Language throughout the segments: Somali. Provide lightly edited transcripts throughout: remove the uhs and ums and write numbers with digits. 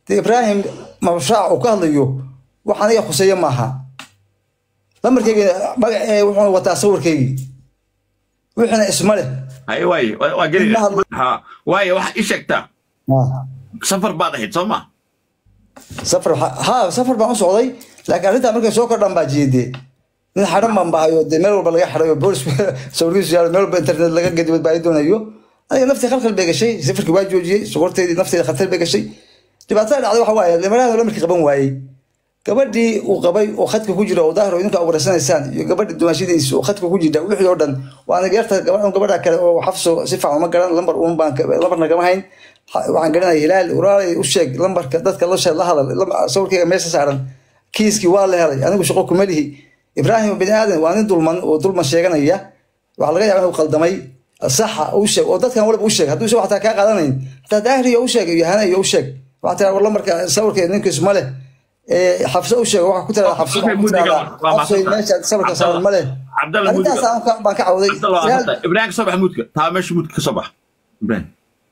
إبراهيم مشروع وكهل يو وحنا يا خصية معها لما كي وحنا وتصور كي وحنا اسمه هاي واي ها واي واحد إيش أكتر سفر بعد هيد سما سفر ها سفر بقى صعودي لكن أنت أمريكا سوكر دم باجيدي من حرام من بايو دي ميل ولا حرام بولس سوريس يا ميل بالإنترنت لقى قد بايدون أيوه أنا نفسي خلق البيج شيء سفر كواج وجي صورتي نفسي خلت البيج شيء تبى تعال على حواي لما لا مركي قبون واي gabadhii uu qabay oo khadka ku jira oo daahro idinka awrasanaysaan iyo gabadhii dumaashidiisa oo khadka ku jira wixii oo dhan waan geerta gabadha kale oo xafso si fiican ma garan lambar uun baan lambarna kama hayn waxaan garanayaa hilaal uraalay u sheeg lambarka dadka la hadal sawirkayga meesha saaran kiiskii waa la helay anigu shaqo kuma lihi ibraahim bin aadan waa nin dulman sheeganaya waxa laga yaabaa inuu qaldamay saxa u sheeg oo dadkan waliba u sheeg hadduu soo xataa ka qaadanayn hataa daahriyo u sheeg iyo hanayo u sheeg waxa taa lambarka sawirkayga ninkiis ma leh حفصة وش واحد كتير حفصة حفصة ماشي صبر كسر ماله عبد الله أنت سام بانك عوضي إبراهيم صباح مودك تا مش مودك صباح إبراهيم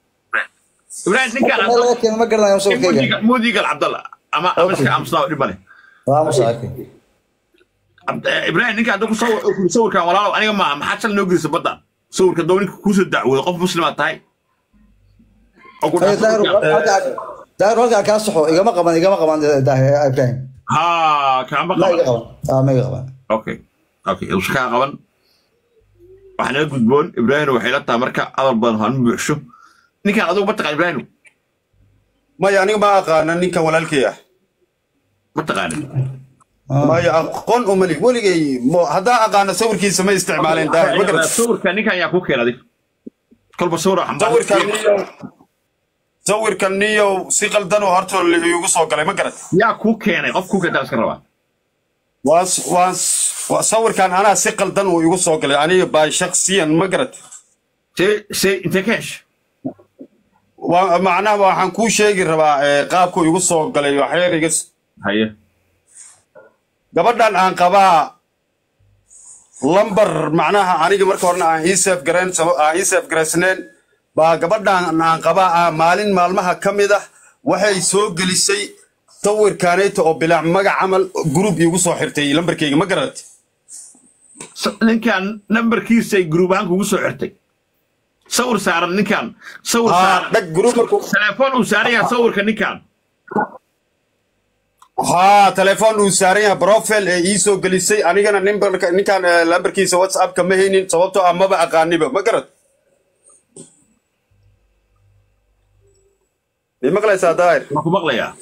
نكال لكن ما قرنا يوم سوي كذا مودي قال عبد الله أما مش كام صار ربنا ما صار إبراهيم نكال دوك صور كان ولا أنا ما حصل نوجد سبضة صور كدوني كوس الدعوة قف مسلمات هاي ده رجع كاسحو إجا ما قبل ده إبراهيم كان بقى ما يقبل ما يقبل أوكي وش كان قبل وحنا نقول إبراهيم وحيلتها مركا أول بنهان بيعشوا نيكا عدو بتقع إبراهيم ما يعني ما قانا نيكا ولا الكيا بتقع ما يقون أملي ولي هذا قانا صور كيس ما استعمالين ده بقدر صور كان نيكا ياكوك يا هذه كل بصورة صور كان صور كان نيو سيقل دانو هارتو اللي يوصل قال ما قرأت يا كوك يعني قف كوك ده أسكره وصور كان أنا سيقل دانو يوصل قال يعني باي شخصيا ما قرأت شيء أنت كاش ومعناه وحنكون شيء ربع قابكو يوصل قال يحير يقص هيا قبلنا عن قبا لمبر معناها أنا جمر كورنا إيسف جريسنين baa gabadhan aan qabaa maalin maalmaha kamida waxay soo gelisay tawirkaaneeto oo bilac magac amal group igu soo xirtay lambarkayga ma garat ninkan nambarkiisa group aan kugu soo xirtay sawir saaran ninkan sawir saaran dag group markuu telefoon uu saaraya sawirka ninkan telefoon uu saaraya profile ee ii soo gelisay anigana ninkan lambarkiisa WhatsApp ka ma haynin sababtoo ah maba aqaaniba ma garat مقلة داير مقلة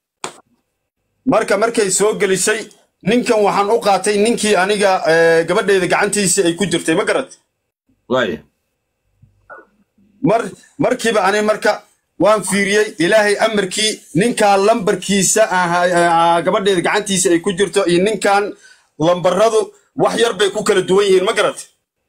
markay soo gelisay ninkan waxaan u qaatay ninkii aniga gabadheeda gacantiisa ay ku jirtay ma garad markiiba ani marka waan fiiriyay ilaahay amarkii ninka lambarkiisa gabadheeda gacantiisa ay ku jirto iyo ninkan lambaradu wax yar bay ku kala duwan yihiin ma garad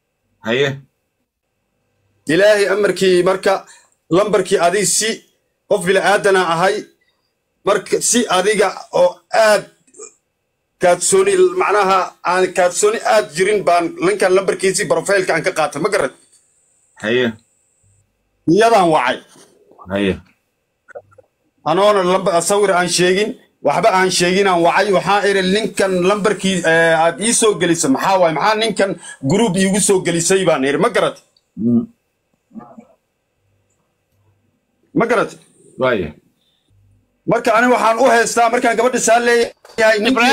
ilaahay amarkii marka lambarkii adiisi qof bila aadana ahay marka si adiga oo aad kaadsooni macnaha aan kaadsooni aad jirin baan linkan lambarkiisi profile-ka aan ka qaatay ma garad iyadan wacay anoona lambar sawir aan sheegin waxba aan sheegin aan wacay waxaa iri linkan lambarkii aad ii soo gelisay maxaa waay maxaa ninkan group iigu soo gelisay baan iri ma garad ma garad marka ani waxaan u heystaa markaan gabadha saaleeyahay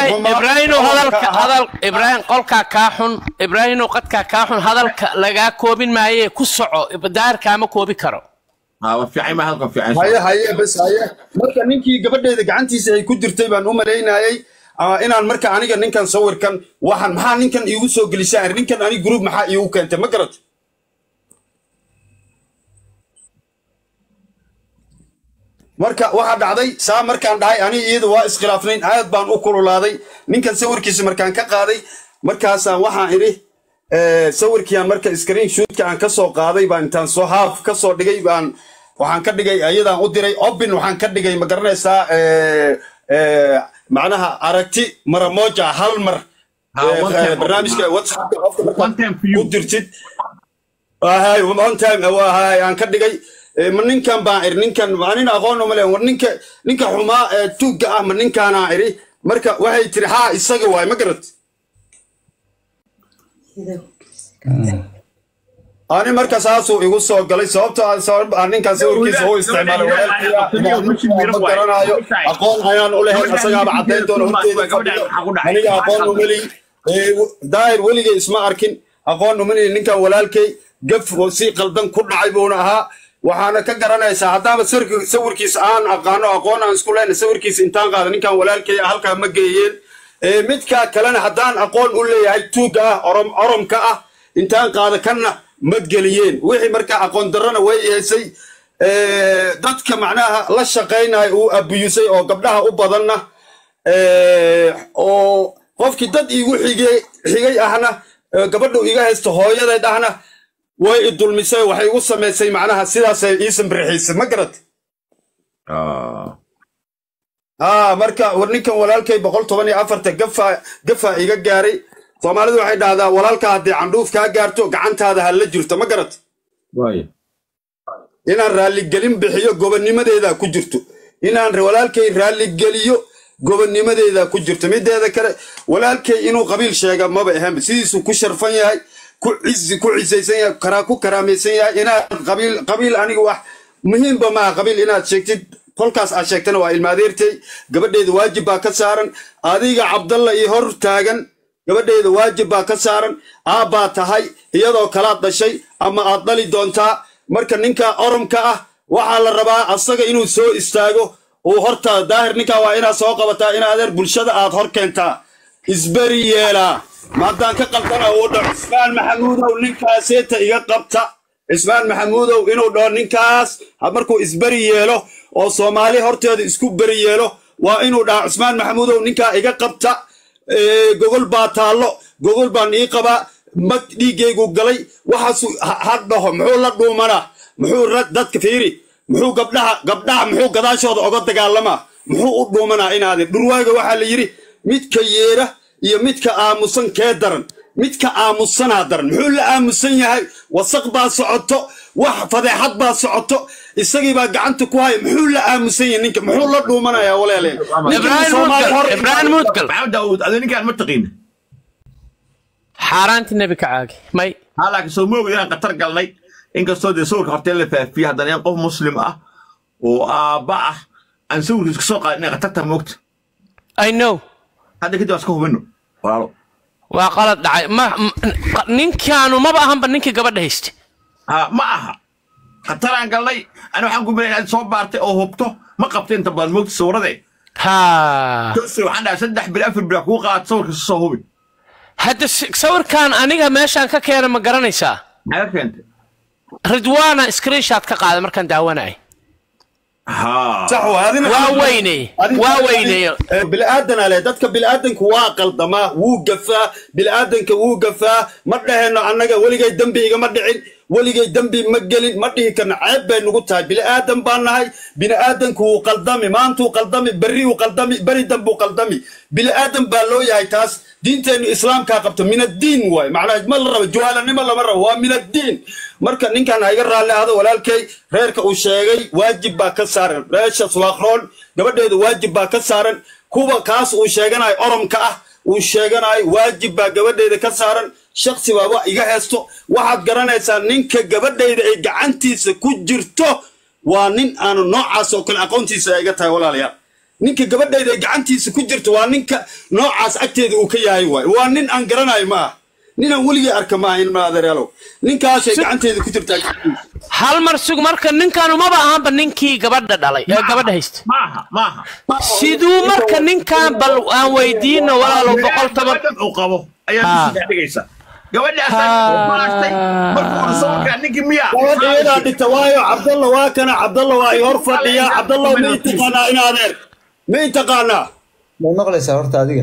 Ibrahim qolka ka xun Ibrahim qadka ka xun hadalka laga koobin maaye ku soco daarka ma koobi karo fiican ma halka fiican haye bas marka ninkii gabadheeda gacantiisa ay ku jirtay baan u maleynayay inaan marka aniga ninkan sawirkan waxaan maxaa ninkan iigu soo gelisay ninkan ani group maxaa iigu keentay ma garad marka waxa dhacday saa markaan dhahay ani iyadu waa iskhilaafnayn aad baan u kululaaday ninkan sawirkiisa markaan ka qaaday markaasaan waxaan idhi sawirkiiaan marka screen shootka aan ka soo qaaday baan intaan soo haaf ka soo dhigay baan waxaan ka dhigay ayadaan u diray open waxaan ka dhigay ma garanaysaa macnaha aragti maramoja hal mar barnaamijka WhatsApp ku dirtid one time aan ka dhigay ma ninkan baan iri ninkan anina aqoon uma leeyahay war ninka xumaa tuugga ah ma ninkaana iri marka waxay tiri haa isaga waay ma garad ani marka saasuu igu soo galay sababtoo ninkan sawirkiisa uu isticmaalay walaalkiisa garanayo aqoon ayaan u leeyahay asagaaba caddayn doona horteeda aniga aqoon uma leeyahay daahir weligay isma arkin aqoon uma leeyahay ninkan walaalkay gaf oo si qaldan ku dhacay buuna ahaa waxaana ka garanaysaa haddaaba sawirkiisa aan aqaano aqoon aan isku leenahay sawirkiisa intaan qaada ninkan walaalkay halkaa ma geeyeen midka kalena haddaan aqoon u leeyahay tuugga ah oromka ah intaan qaada kanna ma geliyeen wixii markaa aqoon darrana way yeesay dadka macnaha la shaqaynaya uu abiyusay oo gabdhaha u badanna oo qofkii dad iigu xigay ahna gabadhu iga haysto hooyadeed ahna way i dulmisay waxay igu samaysay macnaha sidaasay ii sambrixisay ma garad marka war ninkan walaalkay 114 gafa iga gaaray Soomaalidu waxay dhahdaa walaalka haddii candhuuf kaa gaarto gacantaada ha la jirto ma garad inaan raalli gelin bixiyo gobonnimadeeda ku jirto inaan walaalkay raalli geliyo gobonnimadeeda ku jirto mideeda kale walaalkay inuu qabiil sheega maba ahaan sidiisu ku sharfan yahay ku cisaysan yahay ku karaamaysan yahay inaad qabiil aniga wax muhiimba ma qabiil inaad sheegtid kolkaas aad sheegtana waa ilmaadeertay gabadheeda waajib baa ka saaran adiga Cabdalla iyo hor taagan gabadheeda waajib baa ka saaran aabaa tahay iyadoo kala dhashay ama aad dhali doontaa marka ninka oromka ah waxa la rabaa asaga inuu soo istaago oo horta daahir ninka waa inaad soo qabataa in adeer bulshada aad hor keentaa isbari yeela maadaan ka qaldana oo dhac Ismaan Maxamuudow ninkaaseeta iga qabta Ismaan Maxamuudow inuu dhaw ninkaas markuu isbari yeelo oo Soomaali horteeda isku bari yeelo waa inuu dhaw Ismaan Maxamuudow ninka iga qabta gogol baa taalo gogol baan ii qabaa mag dhiigaygu galay waxaas hadhaho muxuu la dhuumana muxuu dadka fiiri muxuu gabdhaha muxuu gadaashooda uga dagaalamaa muxuu u dhuumanaa inaadin dhurwaaga waxaa la yidhi midka yeera iyo midka aamusan kee daran midka aamusanaa daran muxuu la aamusan yahay wasaq baa socoto wax fadeexad baa socoto isagii baa gacanta ku haya muxuu la aamusan yahay ninka muxuu la dhuumanayaa walaale Ibrahim Mudgal Daawud adoo ninkaan ma taqin xaaraanti nabi ka caagi may halka soo moogayaan qatar galnay inkastoo de sawirka horteen la faafiyo haddana qof muslim ah oo aaba ah aan sawirkiisa soo qaadnay qatarta moogta I know hadda kadib aska hubino walaalo waa qalad dhacay ninkaanu maba ahanba ninkii gabadha haystay ma aha qataraan galnay ana waxaan ku bilayn aad soo baartay oo hubto ma qabteen inta badan moogta sawirade waxaan dhahay 3 bil 4 bil ku qaad sawirkiisa soo hubi hadda sawirkan aniga meeshaan ka keenay ma garanaysaa maxaa keentay Ridwaana screenshot ka qaaday markaan daawanay صح وهذا واويني بالآدن عليه دتك بالآدن كواقل دما وقفا بالآدن كوقفا مرهنا عنك ولقي دنبي مدعين ولقي دنبي مجلين مريه كان عيب نقطة بالآدن بانهاي بالآدن كوقل دمي ما أنتو قلدمي بري وقلدمي بري دنبو قلدمي بالآدن بالو يا تاس دين تاني إسلام كاقبته من الدين واي معناه مرة جوالا نملا مرة هو من الدين مركا نين كان هيقرر على هذا ولكن غيرك وشيء واجب باكسارن ريش سواخرون قبل واجب باكسارن كوبا كاس وشيءنا أرم كأ وشيءنا واجب باقبل كسارن شخص بابا يجهزته واحد قرنا إنسان نين كقبل إجعنتي سكوجرته ونين أنا نوع سوكل أقونتي سيجتها ولا ليا نين كقبل إجعنتي سكوجرته ونين كنوع أكتد وكياي ونين أنقرنا ما نينا ولي أركما إن ما أدري له نين كاشة عنتي إذا كتبت هل مرسوق مركا نين كانوا ما بقى هم نينكي قبض دالي قبض هيست maaha سيدو مركا نين كان بل أن ويدين ولا لو بقول تمر qabo ayaa dhigaysa gabadha asan maastay markuu soo ka ninki miya wadayda dhigtawaayo Cabdalla waa kana Cabdalla waa hor fadhiya Cabdalla ma taqaana in adeer ma taqaana ma maqlaysaa horta adiga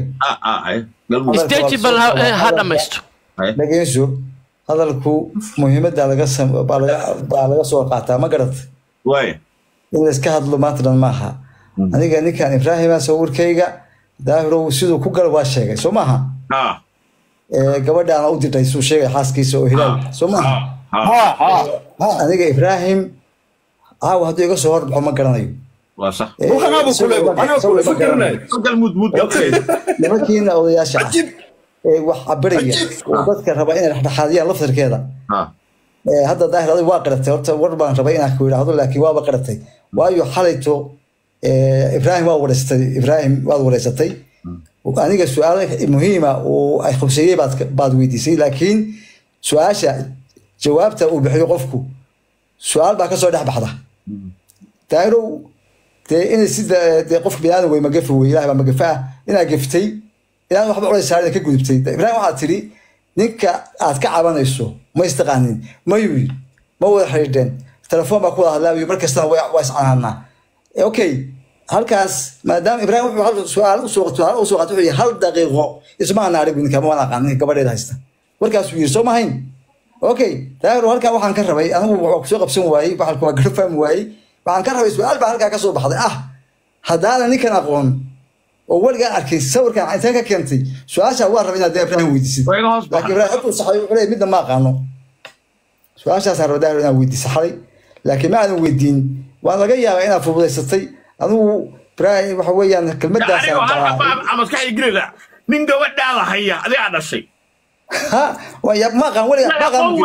stage bal hada maysto dhageyso hadalku muhiimadda laga soo qaataa ma garad way in iska hadlo maanta maaha aniga ninkan Ibrahim sawirkayga daahiro sidoo ku gal waa sheegay soo maaha gabadhaan u dirtay soo sheegay xaaskiisa oo hilaal soo maaha aniga Ibrahim هذا يقول صور محمد كرنايو صح وأنا أبو كله أنا كله فكرنا قال مود لكن يا شعب وحبرية وذكر ربعين إحنا حاليا لفظ كذا هذا ظاهر هذا واقعته وربان ربعين أكوي هذا لكن واقعته وأيو حالته إبراهيم ورثتي وأنا السؤال مهمة وخمسية بعد ويديسي لكن سؤال جوابته وبحيقفكم سؤال بقى كسر ده بحده تعالوا إن سيد قف بيان وما قفوا ويلا ما قفاه إن قفتي إن واحد على سعر كي قلبتي إبراهيم عاتري نك أتكعبان يسوع ما يستقانين ما يبي ما هو حريدين تلفون بقول لا يبرك سنة واسعنا أوكي هالكاس ما دام إبراهيم وحول سؤال وسوقته هل دقيقة اسمعنا عارف إنك ما نقانين كبر ده هسه وركاس ويسوع ما هين أوكي تعالوا هالكا وحن كربي أنا وسوق بسون واي بحال كوا قرفهم واي وحن كربي سؤال بحال كاسو بحضي هذا أنا نكنا قون أول قال أركي سور كان عندك كنتي سؤال شو ربي نادي إبراهيم ويدسي لكن إبراهيم صحيح ولا مدة ما قانو سؤال شو صار داير ويدسي صحيح لكن ما أنا ويدين وأنا جاي أنا في بلاد ستي أنا إبراهيم وحويان كلمة ده أنا مسكح يقول لا من جوا ده لا هي هذا الشيء ها ويا ما قام ولا ما قام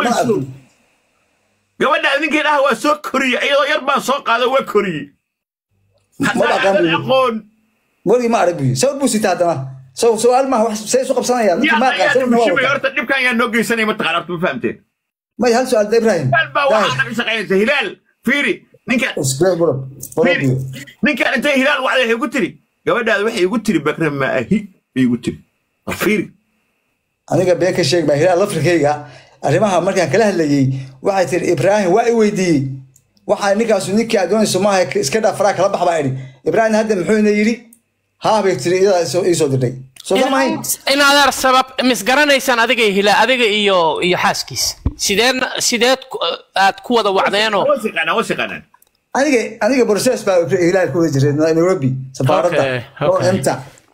جوا ده نيجي هو سكري أيضا يربى سوق هذا وكري ما قام موري ما أعرفه سوى بوسي تاعنا سؤال ما هو سيسوق بسنة يا ما قام سوى مش بيورط اللي كان ينوجي سنة ما تقربت ما فهمتين ما يهل سؤال إبراهيم واحد شقيت هلال فيري نينك نينك أنت هلال وعليه قلت لي جوا ده وحي قلت لي بكرة ما هي قلت لي فيري أنا قبل شيء ما هلال أفريقيا أرماها مركز كلها اللي واحد إبراهيم ويدي واحد نيكاس نيكا دون سماها كذا فراك ربح بعيري إبراهيم هذا محون يجري ها بيكتري يصدرني إن هذا السبب مسجرنا يسان أديك هلا أديك إيو حاسكيس سيدات أتكوّد وعدينه وثق أنا أنا بروسيس هلال كل جري نيروبي سفارة أمتى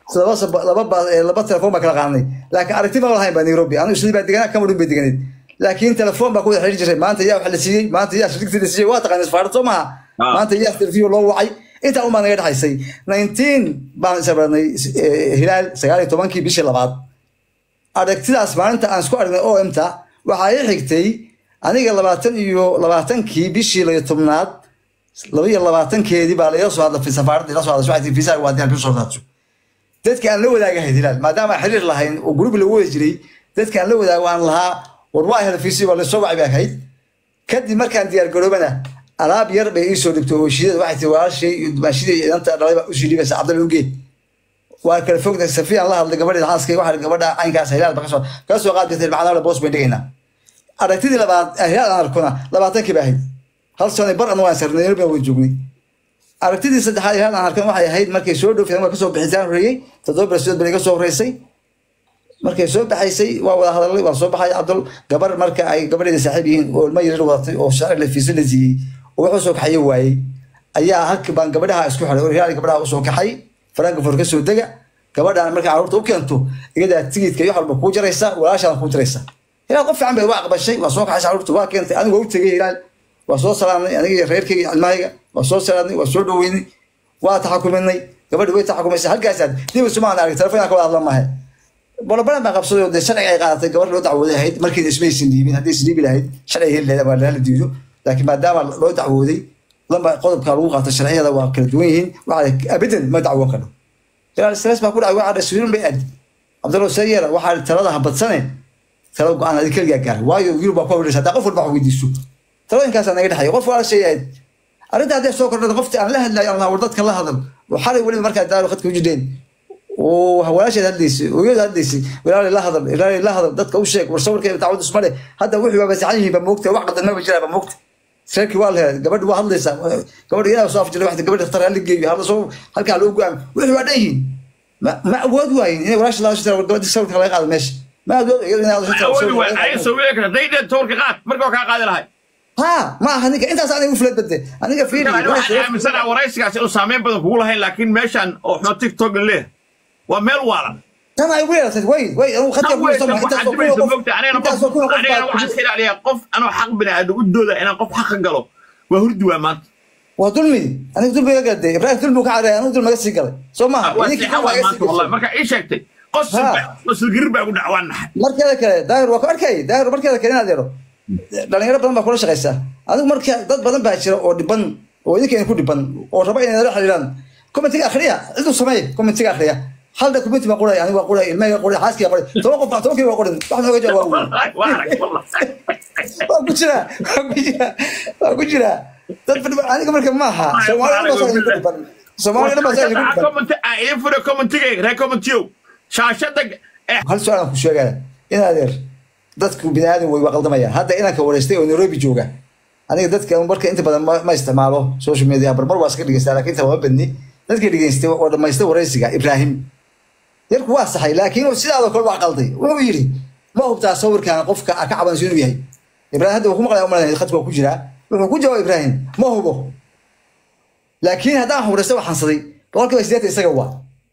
لبا تلفون بكرة قاني لكن أرتي ما والله بنيروبي أنا وشلي بدينا كم ربي بدينا لكن تلفون بقول حريج جري ما أنت يا وحلا شيء ما أنت يا شركة الشيء واتقن سفارة ما أنت يا تلفيو الله وعي أنت أول ما نقدر حيسي 19 بعد سبرني هلال سجاري طبعا كي بيش لبعض أركتي أسمع أنت أنسكو أرنا أو إمتى وحيي حكتي أنا قال لبعتن كي بيش ليطمنات لبعتن كي دي بالي يسوع هذا في سفارة يسوع هذا شو عايز في ساعة وادي بيش صورته dadka aan la wadaagahay hilal maadaama xiriir lahayn oo group la wada jiray dadka aan la wadaago aan lahaa warwaay hada fiisi wala soo wacay ahayd kadib markaan diyaar garoobana alaab yar bay ii soo dhigto oo shidada waxay tii walaashay baashidii inta dhalay u shidibay Cabdul Uge waa kala fogday Safiyan la hadlay gabadha xaaskay waxa gabadha aynkaas hilal ba ka soo qaadtay macnaha boos bay dhigayna aragtidii labaad hilal aan arkona 20 kii baahay hal sano bar aan waan sarnay bay wada joognay aragtidii saddexaad aan arkan waxay ahayd markay soo dhoofeen waa ka soo bixisaan horeeyay toddoba rasuul bariga soo horeysay markay soo baxaysay waa wada hadalay waa soo baxay Cabdul gabar marka ay gabadheeda saaxiib yihiin oo ma yar wadatay oo sharci la fiisan laziiyay oo wuxuu soo kaxay waayay ayaa halka baan gabadhaha isku xiray oo riyaal gabadhaha u soo kaxay faraanka fur ka soo daga gabadhaan marka carruurta u keento igada tigidka iyo xalba ku jaraysa walaashaan ku jaraysa ilaa qof fiican bay waa aqbashay waa soo kaxay carruurta waa keentay anigu u tagay ilaa waa soo salaamay aniga reerkayga ilmahayga waa soo salaamay waa soo dhaweynay waa taxakuminay gabadhu way taxakumaysay halkaas dib sumaan arag telefoonka wada hadlamahay balabalan baa qabsaday oo sharci ay qaadatay gabadh loo dacwooday ahayd markii ismaysan diibin hadii isdiibi lahayd sharci helay waa la diido laakiin maadaama loo dacwooday lama qodobka lagu qaato sharciyada waa kala duwan yihiin waxa abadan ma dacwo karo ilaa stress baa ku dhacay waxa rasuulin bay aad Cabdullah Sayyara waxa talada habadsanay talada go'aan adii kaliya gaar waayo Yurub baa ku wada saddex qof walba weydiiso talooyinkaas aan naga dhaxay qof wala sheeyay arinta hadii soo kordhay qofti aan la hadlay Allah wardadka la hadal waxa wali marka daaro khadka u jideen oo hawlaasheed hadliisay oo yada hadliisay ilaa la hadal dadka u sheeg war sawirka taawud ismale hadda wuxuu waa basaxayeen ba moogtay wax qadan ma jira ba moogtay sheeki waa leeyahay gabadhu waa hadlaysa gabadhu iyada soo afjilay wax gabadha tar hal geeyo hada soo halka loo go'aan wuxuu waa dhayin ma awood wayn in walaash la shaqo gabadha sawirka laga qaado meesha ma awood iyada ay soo weekra dayda toorka qaad marka ka qaadi lahay ها ما هنيك انت اصلا وفلت بده انا فيني مثلا ورئيسك انه سامين بدن كوغ لهين لكن ميشان او خنا تيك توك ليه وميل والا انا وين انا خدت انا waxaan iska ilaaliyaa qof anoo xaq bini aad u dooda inaan qof xaq galo waa hurdi waa maanta ودلمي أنا دلمي قد إبراهيم دلمي كعري أنا دلمي قصي قال سو ما والله مركا إيش شكتي قص القرب أقول دعوان مركا كذا داير وكاركي داير مركا كذا نادره لأن يرى بدن بقول شغيسة أنا مركا ضد بدن بعشرة أو دبن وإذا كان يكون دبن أو ربعين نروح الآن كومنتي آخرية إذا سمعي كومنتي آخرية هل ده كومنتي بقول يعني بقول ما يقول حاسك يقول توقف بقول إحنا وجه والله أقول جرا أنا قبل كم معها سمعني ما صار كومنت يفرق كومنتي ريكومنتيو شاشتك هل سؤال أخو شو قال إن هذا dadku bini'aadam way waqaldamaya hadda inaan ka wareystay oo Nairobi jooga aniga dadka marka inta badan ma isticmaalo social media barbar waa iska dhigaystaa laakiin inta waa badni dadka dhigaystay oo dhameystay wareysiga Ibrahim yarku waa saxay laakiin sidaadoo kale waa qalday wuxuu yiri ma hubtaa sawirkan qofka ka cabanaysan inuu yahay Ibrahim hadda wuxuu maqlay umaleeyay khadku ku jira wuxuu ku jawaabay Ibrahim ma hubo laakiin haddaan horeysay waxaan saday boqolkiiba 80 isaga waa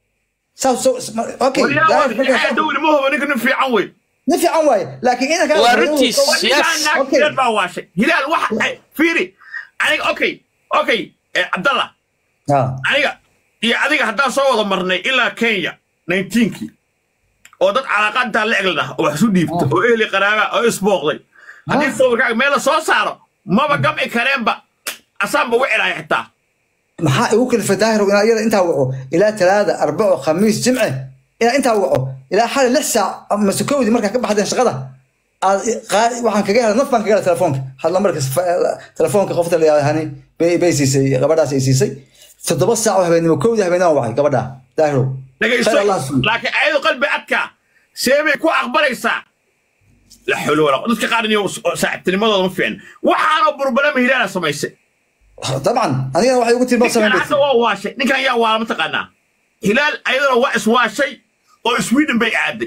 okay dawli ma hubo ninkan fiican way نفي عواي لكن إذا كان وارنتيس هلال ما واشي هلال واحد فيري أنا أوكي عبد الله أنا يا حتى صوّد مرني إلى كينيا 19 ودت علاقات تاع العقلة وحسود ديبت وإهلي قرابة أو إسبوغلي هذه صوّد كذا ميلا صار ما بقام إكرام بق أصلا بوعي حتى محا يمكن الفتاهر وإلى أنت وقعوا إلى 3 4 5 جمعة إلى أنت وقعوا إلى حال لسه مسكودي مركز كم حدا شغله waxaan kaga helay nafan kaga helay telefoonka hal markas telefoonka qofta la yahay baysiisay gabadhaas ay siisay 7 saac oo habeenimo koowda habeenimo waxay gabadha daahiro laakiin ayadu qalbi adka seebay ku aqbalaysaa la xulu wala dadka qaarniyo saaxiibtinimadooda ma fiicin waxaana burbalama hilaana samaysay طبعا aniga waxay ugu tilmaam sameeyay waa waashay ninkan yaa waa ma taqaanaa hilaal ayadoo waa iswaashay oo Sweden bay aaday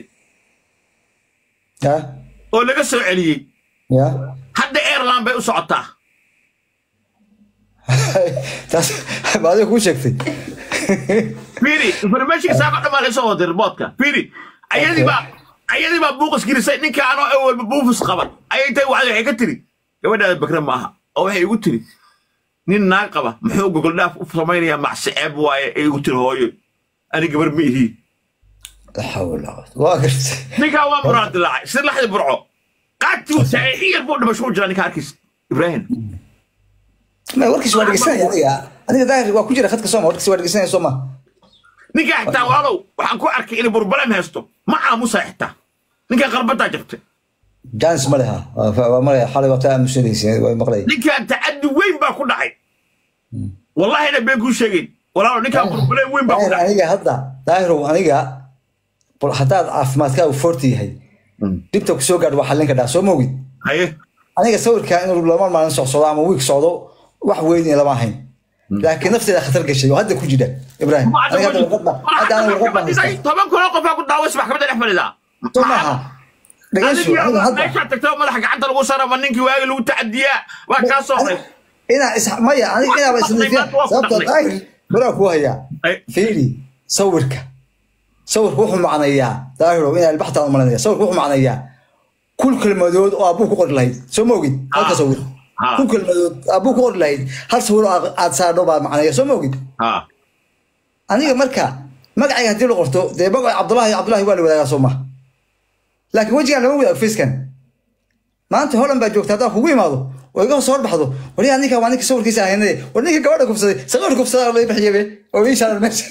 oo laga soo celiyay hadda Ireland bay u socotaa taas baad ku sheegtay firi information saaka dhamaan soo wadir boodka firi ayadii ba buuqis girisay ninka aan oo awal buufis qaban ayay waxay ka tiri gabadha bakra maaha oo waxay igu tiri nin naag qaba muxuu gogol dhaaf u sameeyaa macsaab waaye ay igu tiri hooyo ani gabar miihi لا حول ولا قوة واقفت نيكا وامراد الله سير لحد برعو قاتو سعيد بود مشهور جراني كاركيس إبراهيم ما وركش ورقسان يا أنا ظاهر واكو جرا خدك سوما وركش ورقسان يا سوما نيكا حتى والو وحنكو أركي إلي بربلا مهستو معا موسى حتى نيكا قربتا جبت جانس مالها مالها حالي وقتها مشريسي مقلي نيكا تعدي وين باكو دعي والله أنا بيكو شاقين ولا نيكا بربلا وين باكو دعي أنا هذا ظاهر وأنا حتى عفماتك وفورتي هي دبتك سو قاعد وحلين كذا سو موجود هيه أنا أصور كأنه لما ما نسق صدام ويك صعدوا وحويني لما هين لكن نفسي خطر قشة وهذا كل جدا إبراهيم أنا هذا الغضب هذا أنا الغضب طبعا كل وقف أقول دعوة اسمح كم تلحمل ذا طبعا هذا ليش تكتب ملحق عند الوصرة منك واجل وتعدية وكاسو هنا اسح مية أنا بس سبت أي براك وهي فيري صورك صور روحه معنا إياه ظاهره إن البحث عن المرنية صور روحه معنا إياه كل كلمة دود أبوك قر لهيد سو موجود هل تصور كل كلمة دود أبوك قر لهيد هل صور عاد صار بعد معنا إياه سو موجود أنا مركا ما قاعد يهدي له قرطه ده بقى عبد الله يبالي ولا يصومه لكن وجهي أنا موجود في سكن ما أنت هون بجوك تدا هو ماذا ويقول صور بحضه وليه أنيك وأنيك صور كيسة هنا وليك قاعد كفصة صور كفصة الله يبحيبه ويش على المشي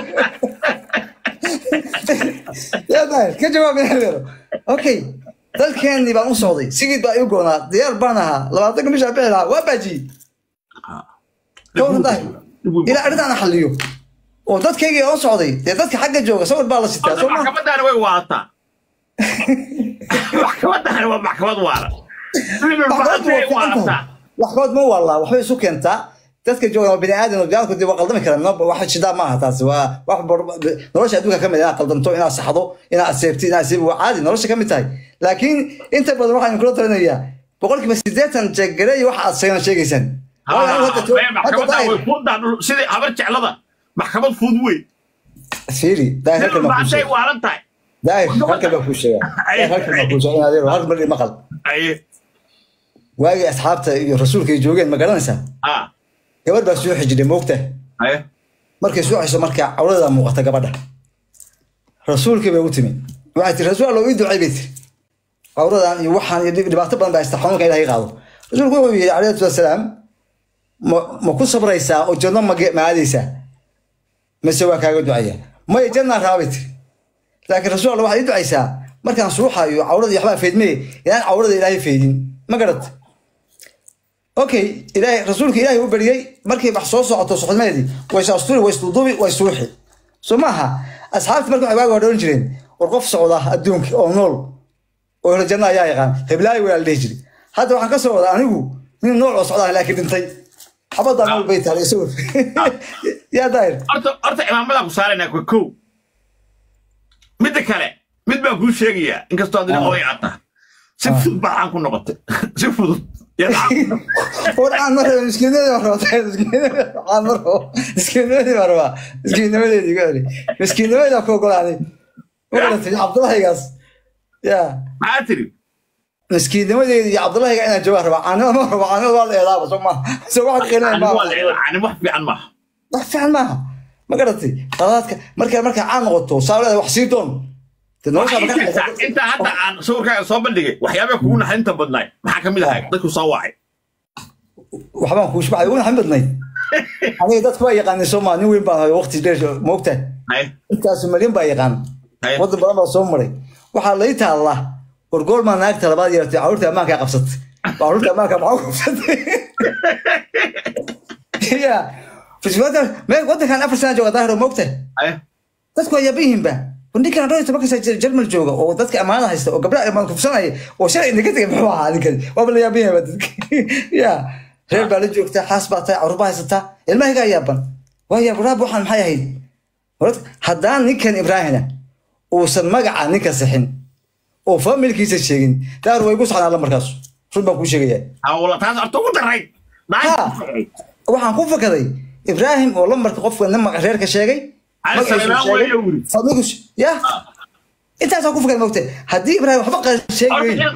يا باير كجواب هذا اوكي ذلك كان اللي بقى صعودي سيد بقى يقولنا ديار بانها لو اعطيك مش عبيها وباجي كون ده الى اريد انا حليو ودad كيجي او صعودي dadka xagga jooga sawir baa la sitaa soo ma maxkamadana way waataa maxkamadana waa maxkamad waara maxkamad ma wallah waxay isu keentaa dadka jooga bini'aadam oo bini'aadamku dib qaldami karaan wax shida ma aha taas waa wax nolosha adduunka kamid ah qaldanto ina saxdo ina aseebti ina aseeb waa caadi nolosha kamid tahay laakiin inta badan waxaan kula talinayaa boqolkiiba 80 jeegaray wax aad sheegaysan sidii habar jeclada maxkamad fudud wey fiiri daahir kama ku sheegay waalan tahay daahir halka ku sheegay halka ku sheegay hal mar maqal waagi asxaabta iyo rasuulka ay joogeen ma garanaysaa gabar baa soo xijirtay moogtahay haye markay soo xisho markaa cawlada muuqata gabadha rasuulkii bay u timi waxay tiri rasuul Allah ii ducay bay tiri cawladan iyo waxaan iyo dhibaato badan baa istaxanuunka ilaahay qaado rasuulku wuxuu yiri calayhi wasalaam ma ku sabraysaa oo janno ma aadaysaa mise waa kaaga ducaya ma janna raabit laakiin rasuul Allah waxay ducaysaa markaan suuxayo cawlada iyo waxba feedmay inaan cawlada ilaahay feedin ma garad okay ilaahay rasuulka ilaahay u bariyay markay wax soo socoto suxumeedii way saasturi way isduubi way suuxi somaha asxaabtu markay waaga hodhoon jireen war qof socda adduunka oo nool oo la janna ayaa yaqaan heblaay walaal dheh jiri hadda waxaan ka soo wadaa anigu nin nool oo socda laakiin dhintay xabada nool bay tahay soo yaa daayir horta imaamada ku saarayna ko mid kale mid baan kuu sheegayaa inkastoo adina oo yaata si fudud baan ku noqotay si fudud وران مرة مسكينة مرة مسكينة مرة مسكينة مدي قالي مسكينة مدي أكو قلاني وقلت عبد الله يقص يا ما أدري مسكينة مدي عبد الله يقعنا جوهر أنا والله لا بس ما سواء خلنا ما أنا محفي عن ما محفي عن ما قلتي طلعت مركا عن غطو صار له وحسيتون انت حتى عن صورك soo bandhigay waxyaabo kugu naxinta badnay maxaa kamid ah dadku soo wacay waxba ku shbay ugu naxin badnay aniga dadku way yaqaan Soomaali weyn baa waqti dheer moogtay intaas malin baa yaqaan wad badan baa soo maray waxa la ita Allah gorgol ma naagta labaad yeertay awrta amaanka qabsatay awrta amaanka ma qabsatay ya fiswada ma wada kan afar sano jooga daahir moogtay dadku ay yabihin ba ودي كان رأيت بقى جرم الجوجا وضدك أمانة هسه وقبل ما كفصنا وشيء إنك تجي محوها هذيك وقبل يابين بدك يا غير بالجوج تاع حاسبة تاع عربة ستة الماء هي يابن وهي براب وحن محيا هيد حدان نكن إبراهيم وصل مقع نك سحن وفهم الكيس الشيء دار ويقص على المركز شو بقول شيء والله تاز أرتوه دري وحن خوف كذا إبراهيم والله مرتقف إنما غير كشيء على السلام عليكم صدقش يا انت هتكون في الموت هدي ابراهيم وحبق شيء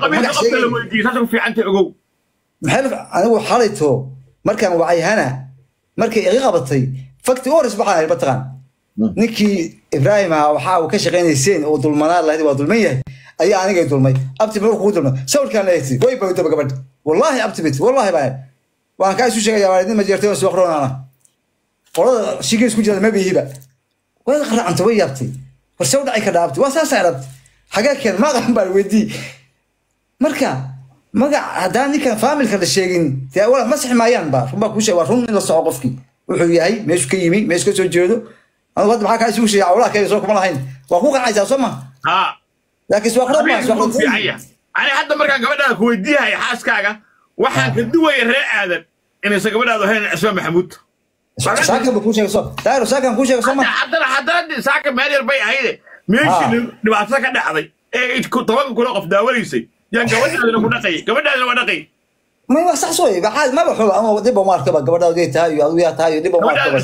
قبل في عنت عقو محل انا حالته markaan wacay hana markay iga qabatay fakti oo risbaxay bataqan ninkii ibraahim waxa uu ka shaqeynayeen oo dulmanaa lahayd waa dulman yahay ayaa aniga dulmay abti ma ku dulmay sawirkan leeyahay way baa daba gabadh wallahi abti bit wallahi baa waan ka isu sheegay waalidin ma jirtay oo soo qoroonana qolada shigees ku jira ma bihiba وين قرأ أنت ويابتي ورسول دعي كذابتي واساس عربت حاجات كان ما قام بالودي مركا ما هداني كان فاهمل كذا الشيءين تي أولا مسح ما ينبع فما كوشة ورهم من الصعوبة وحوي هاي مش كيمي مش كسر جودو أنا قد معك عايز وشي أولا كذا سوق ما هين وأخوك عايز أسمع لكن سوق ربما سوق في عيا أنا حتى مركا قبل كودي هاي حاس كاجا واحد كدوي الرئة هذا إن سقبل هذا هين اسمه محمود ساكن بكوشة صوم دايرو ساكن كوشة صوم حتى ساكن مالي ربي هيدا ماشي نبعث ساكن دحضي إيه طبعا كل قف داوليسي يعني قبلنا لنا نقي قبلنا لنا نقي ما يصح صوي بعد ما بحب أنا دبوا ماركبة قبل وديت هاي ويات هاي دبوا ماركبة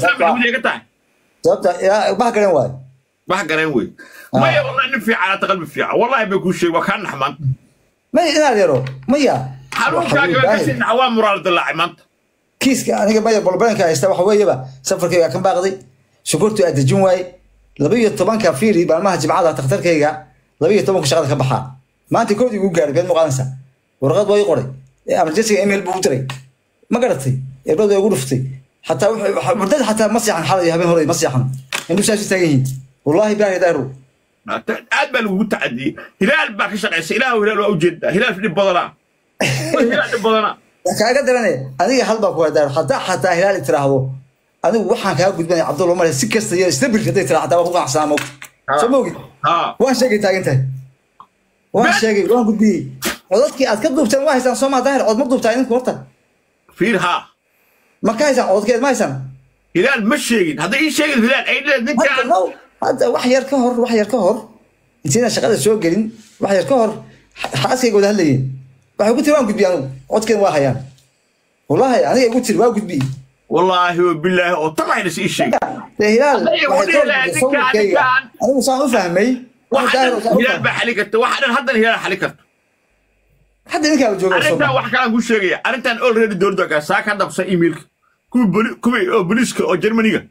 جبت يا بحكي واي بحكي واي ما يا والله نفي على تقلب فيها والله بيكون شيء وكان حمد ما ينادروا ما يا حلو كاجا بس إن عوام مراد الله عمانت كيس أنا قبل بالبنك استوى حويه بقى سفر كي كان باقي شكرت أدجون واي لبيه طبعا كافيري بالمها جمعة تختار كيجا لبيه طبعا شغال كبحة ما أنت كل يقول قارب المقارنة ورغد واي قري أمر جسي إيميل بوتري ما قرأتي يبدو يقول فتي حتى مردد حتى مصيح عن حالة يهبين هوري مصيح عن إنه شاشة تجين والله بقى يدارو أقبل وتعدي هلال باك شقيس هلال وأوجد هلال في البضلاء هلال في البضلاء كاga daranay adiga hal baa ku hadar hatta hilaal tiraahdo adigu waxaan ka gudbay Cabdulla Umar si kasta iyo istabir kaday tiraahdo waa ku qanacsanaa soo moogi waan sheegay taagantahay waan sheegay waan gudbiyay codadkii aad ka duubteen waa haysan Soomaa daahir cod ma duubtaa in korta fiirha ma ka haysan codkeed ma haysan hilaal ma sheegin hadda ii sheegay hilaal ay ninka hadda wax yar ka hor inta shaqada soo gelin wax yar ka hor xaaskayga wada hadlayeen waxay ku tiraan gudbiyaan codkeen waa hayaan wallahi aniga igu tir waa gudbi wallahi billahi oo talay si sheeg hilaal anigu saan u fahmay hilaal ba xali karto waxaan hadda hilaal xali karto hadda ninka jooga arinta wax kale ku sheegaya arintan already doordo ka saaka dabsa emailka كوي بوليسك او جرمانيغا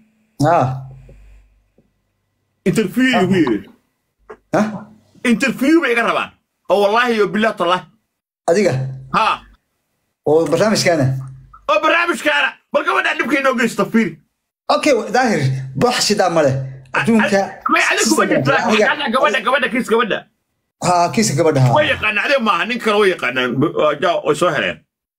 انترفيو يقول ها انترفيو بيغا ربان او والله يو بالله طلع اديقه ها وبرنامج كان برنامج كان بل gabadha dhibkay noo geysto fiiri اوكي daahir wax shida male adduunka ma adigu ma jirtaa gabadha kiis gabadha ها kiis gabadha way yaqaan adee maaha nin kale way yaqaanaan oo soo heleen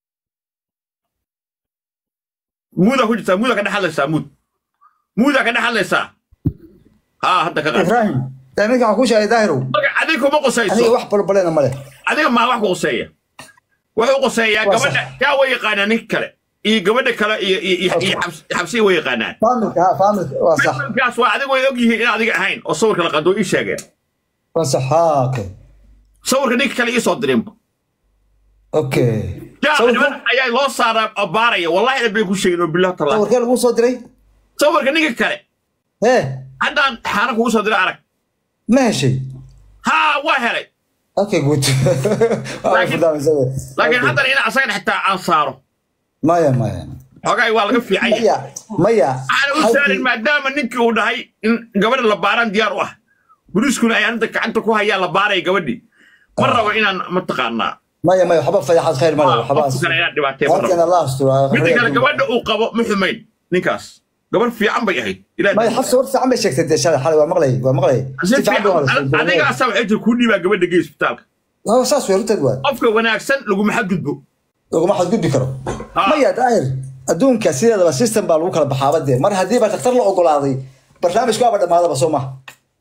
muuda ku jirtaa muuda ka dhaxlaysaa muuda ka dhaxlaysaa hadda ka qaad ibrahim taniga ku sheegay daahiru adigu ma qosayso adiga wax balbalena male adiga ma wax qoseeya wuxuu qoseeyaa gabadha yaa way yaqaanaan nin kale iyo gabadha kale iyo xabsi way yaqaanaan faamilka waa sax kaas waa adigu way og yihiin in adiga ahayn oo sawirka la qado ii sheegeen waa sax okay sawirka nin kale ii soo dirin okay sawirka ayaa loo saaraa baaraya wallahi rabbi ku sheegay billaah taala sawirka lagu soo diray sawirka ninka kale haddaan xaaran kugu soo diray arag ma heshay waa helay okay good laakiin haddana ina asagan xitaa aan saaro maya xogaay waa laga fiican maya aan u saarin maadaama ninkii uu dhahay in gabadha la baaran diyaar u ah buriskuna ay anta gacanta ku hayaan la baaray gabadhii ma rabo inaan mataqaanaa maya waxba fayaxad khayr ma leh waxba kana ina dhibaatay ma rabo Allah asturaa midda kale gabadha uu qabo ma xumayn ninkaas gabar fiican bay ahayd maya xafsa war fiican bay sheegtay shalay xalay waa maqlay si fiican baa adiga asaw cidii ku dhiba gabadha gees isbitaalka waa saas weertad waa qofka wanaagsan laguma xadgudbi karo maya daahir adduunka sideedaba system baa lagu kala baxaabade mar haddii ba dhakhtar la ogolaaday barnaamijku waa dhamaadaba soo ma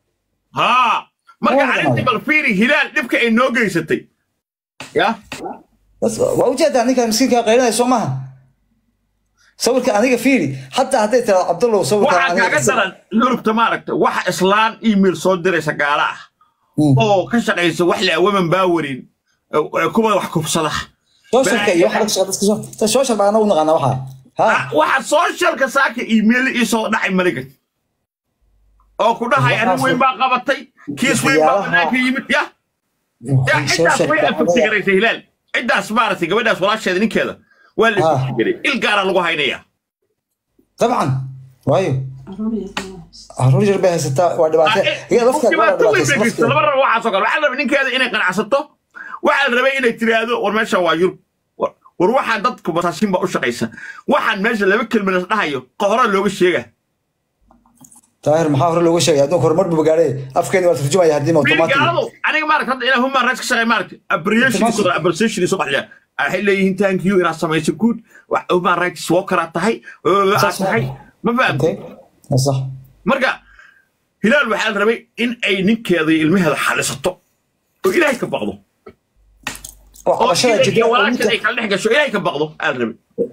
marka arintii bal fiiri hilaal dhibka ay noo geysatay ya bas waa ujeedaa ninka miskiinka qaylinaya soo maaha sawirka aniga fiiri hataa hadday tiraado cabdallow sawirka aniga kaaga daran yurubta maaragta waxa islaan email soo diraysa gaala ah oo ka shaqaysa wax la women powerin kuwa wax kufsada socialka iyo waxa laga shaqeeyo social baa anagu naqana waxa socialka saaka email ii soo dhacay maliga oo ku dhahay anigu weyn baa qabatay kiis weyn baa wanaag yimid ya intaas way aftigaraysa hilaal intaas maartay gabadhaas walaasheeda ninkeeda waa la isfikiray il gaara lagu haynaya طبعا وايو هروجر بها ستا ودباتة هي لفتها laba rabo waxa soo gal waxa la rabay ninkeeda inay qanacsato waxa la rabay inay tiraado war meesha waa yurub war waxa dadku basaashin ba u shaqeysa waxaan meesha laba kelmad dhahayo qohora looga sheega طاهر محاور لوga sheegay adoo hormar buu gaaray afkeeni waa turjumaya hadii ma automatic aniga ma aragtay ina huma raadka shaqay ma aragtay appreciation soo baxaya waxay leeyihiin thank you ina samayso good wax huma raadka soo kara tahay ma fahamtay صح marka hilaal waxa la rabay in ay ninkeeda ilmaheeda xalisato oo ilaahay ka baqdo oo shaqada jidda walaashay kala dhex gasho ilaahay ka baqdo aan rabay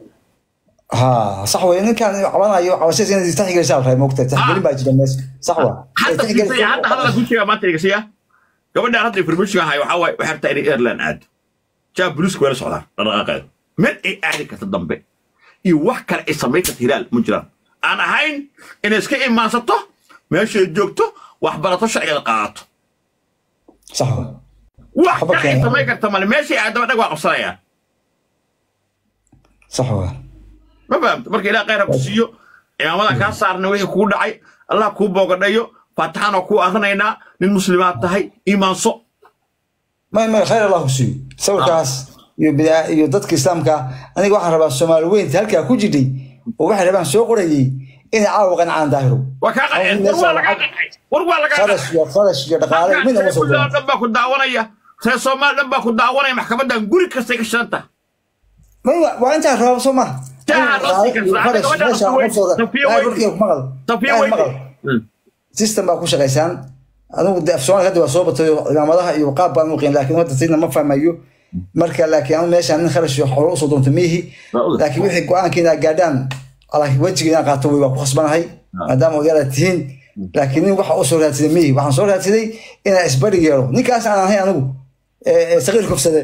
صح وين كان عبانايو عواشيس inay taxigaysaa raay moogtay taxgelin baa jira mees صح waa hadda hadda ku sheega maanta igasiya gabadha hadda information ahay waxa way waxarta in Ireland aad jaa buluska wala socdaa dhaqaaqay mid ay aadi karta dambe iyo wax kale ay sameeyay hilaal ma jiraan aan ahayn in iska imaansato meesha joogto wax barato sharciga qaato صح wax kale ay sameeyay karta mal meesha ay daba dhag waa qabsanaya صح waa ما فهمت marka ilaa qeyr ku siiyo ciidamada ka saarna wixii ku dhacay Allah ku boogadhayo fatahana ku aqnayna nin muslimaad tahay iimaanso ma khayr Allah ku siiyo sawirkaas iyo bidaa iyo dadka islaamka aniga waxaan rabaa Soomaali weyn halka ku jiray oo waxay rabaan soo qorayay in caawa qanacaan daahiro wa ka qanacay war waa laga kharash iyo dhaqaale mid oo soo dhanba ku daawanaya say Soomaali dhanba ku daawanaya maxkamadan guri kasta ka shanta waa inta rabo Soomaali system baa ku shaqeysaan anigu afsoon hadda waa soo batay ciidamadaha iyo qaab baan u qeyn laakiin hadda sidna ma fahmayo marka laakiin aan meeshan nin kharash iyo xoolo soo doonto mihi laakiin wixii go'aankiina gaadhaan ala wajigiina qaato way ku khasbanahay maadaama odayaal tihiin laakiin nin waxa uu soo raadsaday mihi waxaan soo raadsaday inaan isbari yeelo ninkaas aan ahay anigu saqiir kufsade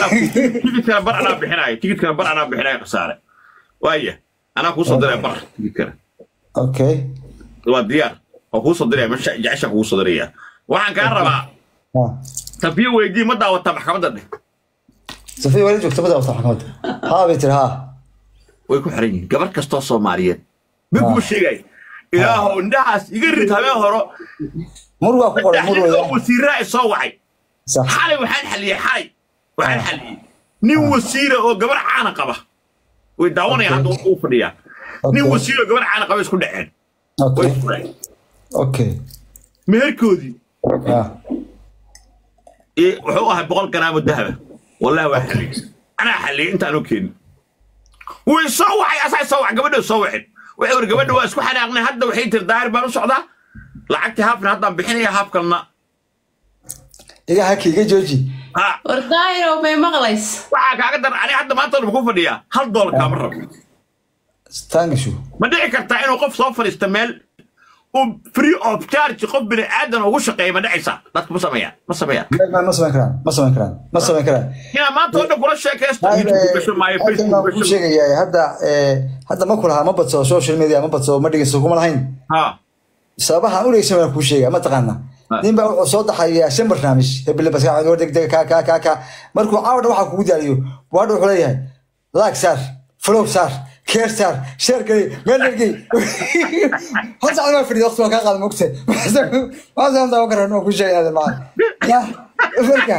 tigidka bar ana bixinay qasaare وايه انا كو صدري بر كده اوكي وديار او كو صدري مش جعشه كو صدريه waxaan ka rabaa tafiyo weydii ma daawata maxkamadda tafiyo weydii joogto ma daawata maxkamadda ها بيتر ها way ku xiran yihiin gabar kastoo Soomaaliyeed mid ku sheegay ilaahu indhahaas iga rid habeen horo mur waa ku qoran mur waa wasiiraa soo wacay صح xalay waxaan xaliyay nin wasiira oo gabar caana qaba way daawanaya hadda uu fadhiya nin wasiira gabar caana qaba isku dhaceen اوكي meherkoodii wuxuu ahaa 100 garaam oo dahab wallahi waa xaliyay ana xaliyay intaan oo keen way soo wacay asaas soo wac gabadha soo wacay wuxuu gabadha waa isku xanaaqnay hadda waxay tir daahir baan u socdaa lacagtii haafna hadda bixinaya haafkalna iga hakiga jooji wardaahir oo may maqlays waxa kaaga dar ani hadda maanta ku fadhiya $1 ka mar thankshu ma dhici kartaa inuu qof soo fariisto meel oo free of charge qof bini aadan ugu shaqeeyo ma dhicisa dadku ma sameeyaan ما سمعنا كلام ina maanta oo dhan kula sheekaysto YouTube my Facebook ku sheegaya hadda ma kulaha ma badso social media ma badso ma dhigin kuma lahayn sababaha u leeyahay ku sheegay ma taqaana nin baa wuxuu soo daxaya shan barnaamij hebel bas ka degdeg ka markuu caawda waxa kugu daaliyo waxa wuxuu leeyahay like sar follow sar كير صار شركة ملقي هذا أنا في الوقت ما كان قال مكتب ما زال ده وقرر إنه كل شيء هذا معه يا فرقة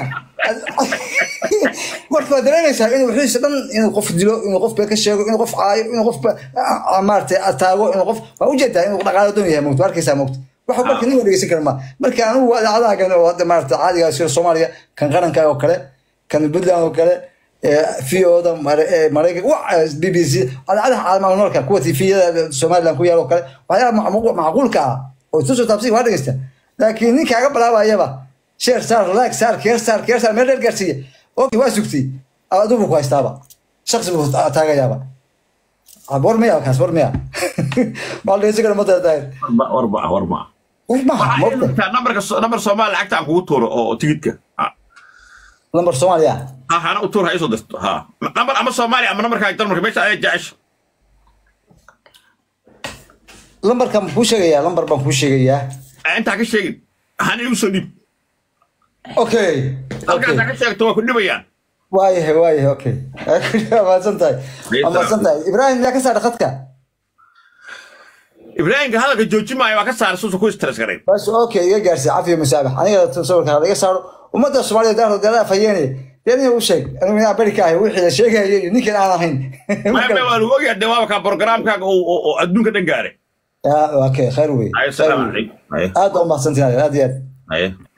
مرت درينا شيء إنه بحيث إنه قف دلو إنه قف بكشة إنه قف عايب إنه قف عمارته أتاجو إنه قف موجود إنه قاعد الدنيا موت واركي ساموت وحبك إنه اللي يسكر ما مركان هو هذا كان هذا مارته عادي يصير الصومالية كان غرن كا وكله كان البلدان وكله في هذا مريك بي بي سي على ما نورك كوتي في الصومال لان كويا وكله وهذا معقول كا وتوسو تفسير هذا است لكن نيك عقب لا وايبا شير صار لايك صار كير صار ميدل غارسيه اوكي واسكتي ادو بو استابا شخص تاغا يابا ابور ميا كاس بور ميا بالله يسكر ما داير اربعه نمبر صومال لعقت aan kugu tuuro oo tigidka نمبر صوماليا أنا أطور هاي صدقت نمبر أما صومالي أما نمبر كايتر مركب بيش أي جاش نمبر كم بوشيجيا نمبر بوشيجيا أنت عكس شيء هني يوصل اوكي أوكي عكس شيء تو كل بيان وايه اوكي ما سنتاي ابراهيم لا كسر خدك إبراهيم هذا الجوجي ما يبغى كسر سوسو كويس ترى سكرين بس اوكي يا جالس عافيه مسابح انا تصور هذا يسار ومدى الصوماليه دار فيني يعني هو شيء انا من امريكا وحده شيء نيك انا هين ما بقول هو يا دوابك برنامج ادونك دنقاري اوكي خير وي السلام عليكم هذا ما سنتي هذه